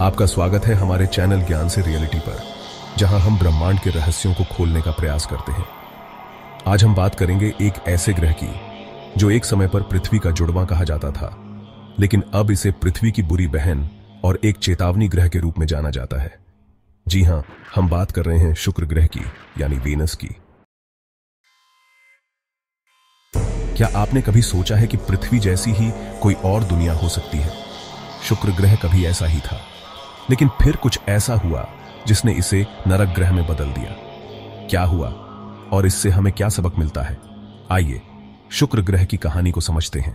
आपका स्वागत है हमारे चैनल ज्ञान से रियलिटी पर, जहां हम ब्रह्मांड के रहस्यों को खोलने का प्रयास करते हैं। आज हम बात करेंगे एक ऐसे ग्रह की जो एक समय पर पृथ्वी का जुड़वां कहा जाता था, लेकिन अब इसे पृथ्वी की बुरी बहन और एक चेतावनी ग्रह के रूप में जाना जाता है। जी हां, हम बात कर रहे हैं शुक्र ग्रह की, यानी वीनस की। क्या आपने कभी सोचा है कि पृथ्वी जैसी ही कोई और दुनिया हो सकती है? शुक्र ग्रह कभी ऐसा ही था, लेकिन फिर कुछ ऐसा हुआ जिसने इसे नरक ग्रह में बदल दिया। क्या हुआ और इससे हमें क्या सबक मिलता है? आइए शुक्र ग्रह की कहानी को समझते हैं।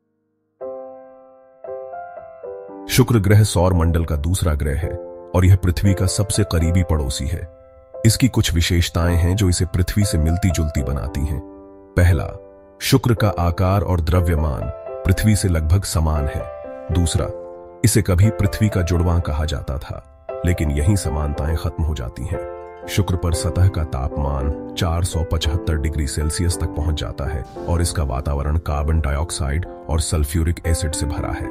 शुक्र ग्रह सौर मंडल का दूसरा ग्रह है और यह पृथ्वी का सबसे करीबी पड़ोसी है। इसकी कुछ विशेषताएं हैं जो इसे पृथ्वी से मिलती जुलती बनाती हैं। पहला, शुक्र का आकार और द्रव्यमान पृथ्वी से लगभग समान है। दूसरा, इसे कभी पृथ्वी का जुड़वां कहा जाता था, लेकिन यही समानताएं खत्म हो जाती हैं। शुक्र पर सतह का तापमान 475 डिग्री सेल्सियस तक पहुंच जाता है और इसका वातावरण कार्बन डाइऑक्साइड और सल्फ्यूरिक एसिड से भरा है।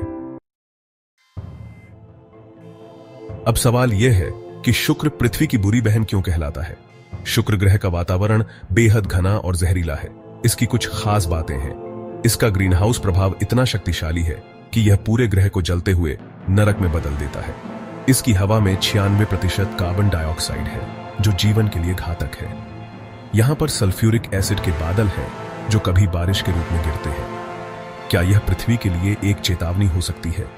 अब सवाल यह है कि शुक्र पृथ्वी की बुरी बहन क्यों कहलाता है? शुक्र ग्रह का वातावरण बेहद घना और जहरीला है। इसकी कुछ खास बातें हैं। इसका ग्रीनहाउस प्रभाव इतना शक्तिशाली है कि यह पूरे ग्रह को जलते हुए नरक में बदल देता है। इसकी हवा में 96% कार्बन डाइऑक्साइड है, जो जीवन के लिए घातक है। यहां पर सल्फ्यूरिक एसिड के बादल हैं, जो कभी बारिश के रूप में गिरते हैं। क्या यह पृथ्वी के लिए एक चेतावनी हो सकती है?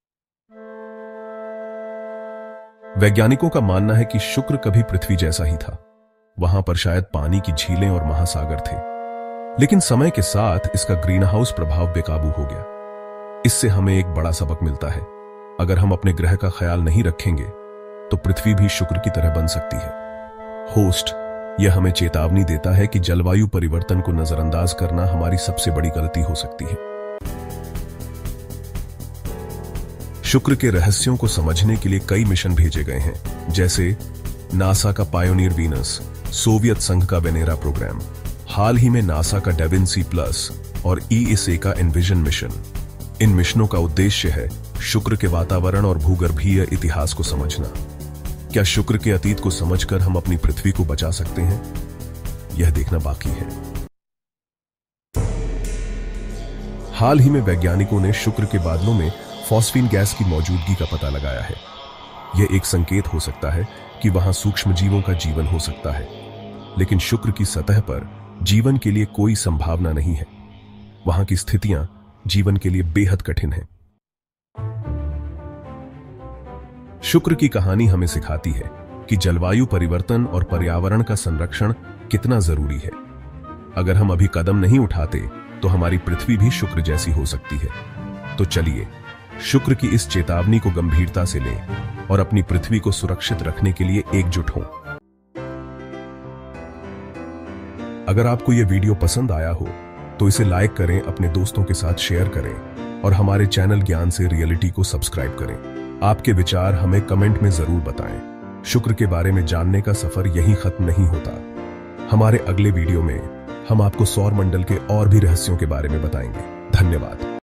वैज्ञानिकों का मानना है कि शुक्र कभी पृथ्वी जैसा ही था। वहां पर शायद पानी की झीलें और महासागर थे, लेकिन समय के साथ इसका ग्रीनहाउस प्रभाव बेकाबू हो गया। इससे हमें एक बड़ा सबक मिलता है। अगर हम अपने ग्रह का ख्याल नहीं रखेंगे तो पृथ्वी भी शुक्र की तरह बन सकती है। होस्ट, यह हमें चेतावनी देता है कि जलवायु परिवर्तन को नजरअंदाज करना हमारी सबसे बड़ी गलती हो सकती है। शुक्र के रहस्यों को समझने के लिए कई मिशन भेजे गए हैं, जैसे नासा का पायोनियर वीनस, सोवियत संघ का वेनेरा प्रोग्राम, हाल ही में नासा का डेविंसी प्लस और ईएसए का एनविजन मिशन। इन मिशनों का उद्देश्य है शुक्र के वातावरण और भूगर्भीय इतिहास को समझना। क्या शुक्र के अतीत को समझकर हम अपनी पृथ्वी को बचा सकते हैं? यह देखना बाकी है। हाल ही में वैज्ञानिकों ने शुक्र के बादलों में फॉस्फीन गैस की मौजूदगी का पता लगाया है। यह एक संकेत हो सकता है कि वहां सूक्ष्म जीवों का जीवन हो सकता है, लेकिन शुक्र की सतह पर जीवन के लिए कोई संभावना नहीं है। वहां की स्थितियां जीवन के लिए बेहद कठिन हैं। शुक्र की कहानी हमें सिखाती है कि जलवायु परिवर्तन और पर्यावरण का संरक्षण कितना जरूरी है। अगर हम अभी कदम नहीं उठाते तो हमारी पृथ्वी भी शुक्र जैसी हो सकती है। तो चलिए शुक्र की इस चेतावनी को गंभीरता से लें और अपनी पृथ्वी को सुरक्षित रखने के लिए एकजुट हों। अगर आपको यह वीडियो पसंद आया हो तो इसे लाइक करें, अपने दोस्तों के साथ शेयर करें और हमारे चैनल ज्ञान से रियलिटी को सब्सक्राइब करें। आपके विचार हमें कमेंट में जरूर बताएं। शुक्र के बारे में जानने का सफर यहीं खत्म नहीं होता। हमारे अगले वीडियो में हम आपको सौर मंडल के और भी रहस्यों के बारे में बताएंगे। धन्यवाद।